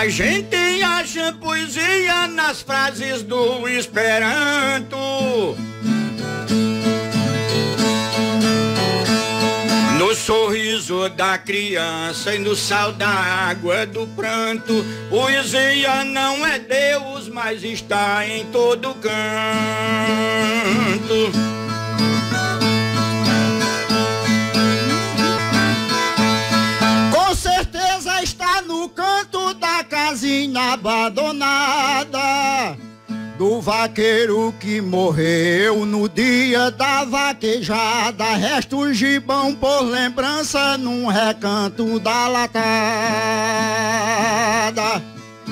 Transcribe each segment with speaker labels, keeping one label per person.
Speaker 1: A gente acha poesia nas frases do Esperanto. No sorriso da criança e no sal da água do pranto. Poesia não é Deus, mas está em todo canto.
Speaker 2: Com certeza está no canto da casinha abandonada do vaqueiro que morreu no dia da vaquejada. Restos de gibão por lembrança num recanto da latada.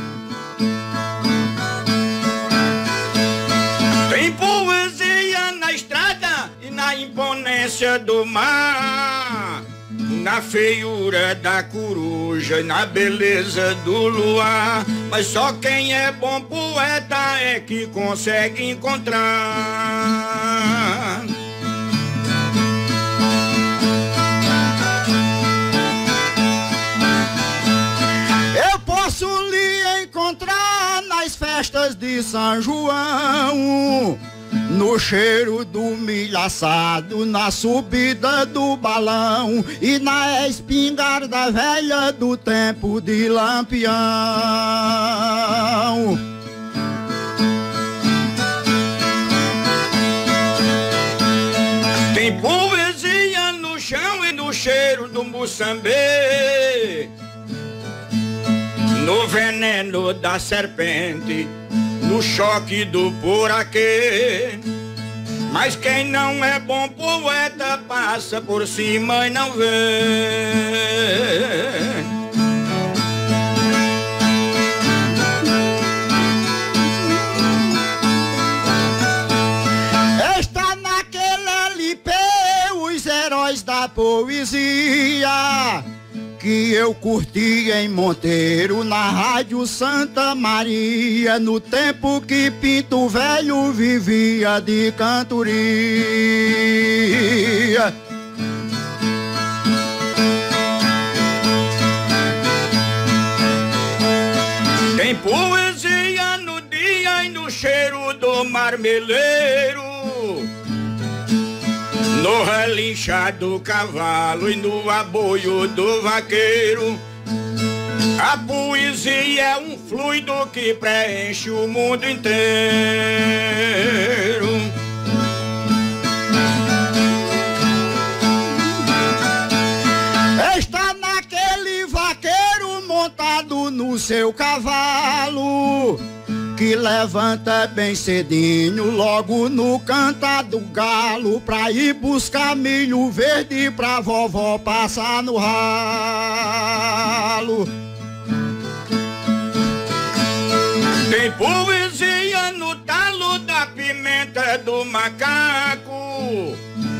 Speaker 1: Tem poesia na estrada e na imponência do mar, na feiura da coruja e na beleza do luar. Mas só quem é bom poeta é que consegue encontrar.
Speaker 2: Eu posso lhe encontrar nas festas de São João, no cheiro do milho assado, na subida do balão e na espingarda velha do tempo de Lampião.
Speaker 1: Tem poesia no chão e no cheiro do Moçambique, no veneno da serpente, no choque do poraquê. Mas quem não é bom poeta passa por cima e não vê.
Speaker 2: Está naquele LP os heróis da poesia que eu curti em Monteiro, na Rádio Santa Maria, no tempo que Pinto Velho vivia de cantoria.
Speaker 1: Tem poesia no dia e no cheiro do marmeleiro, no relinchar do cavalo e no aboio do vaqueiro. A poesia é um fluido que preenche o mundo inteiro.
Speaker 2: Está naquele vaqueiro montado no seu cavalo, que levanta bem cedinho, logo no cantar do galo, pra ir buscar milho verde pra vovó passar no ralo.
Speaker 1: Tem poesia no talo da pimenta do macaco,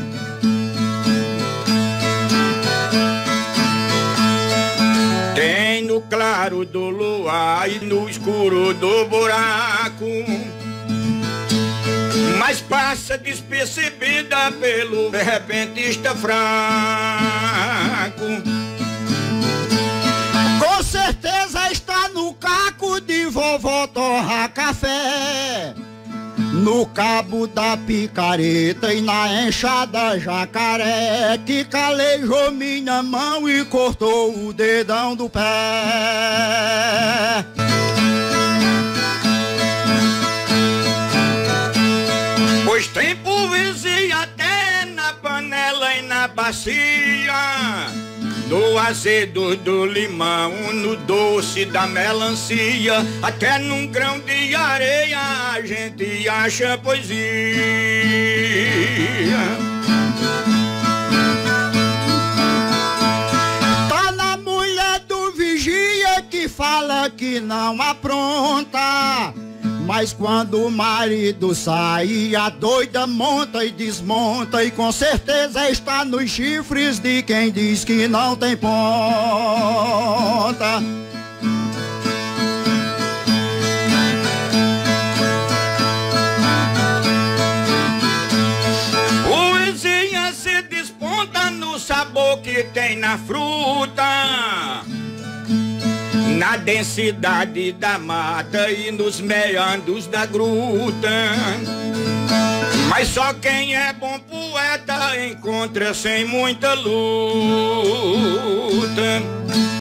Speaker 1: tem no claro do luar e no escuro do buraco, mas passa despercebida pelo repentista fraco.
Speaker 2: Com certeza está no caco de vovó torrar café, no cabo da picareta e na enxada jacaré, que calejou minha mão e cortou o dedão do pé.
Speaker 1: Pois tem poesia até na panela e na bacia, no azedo do limão, no doce da melancia, até num grão de areia a gente acha poesia.
Speaker 2: Tá na mulher do vigia que fala que não apronta, mas quando o marido sai, a doida monta e desmonta, e com certeza está nos chifres de quem diz que não tem ponta.
Speaker 1: Poesia se desponta no sabor que tem na fruta, na densidade da mata e nos meandros da gruta. Mas só quem é bom poeta encontra sem muita luta.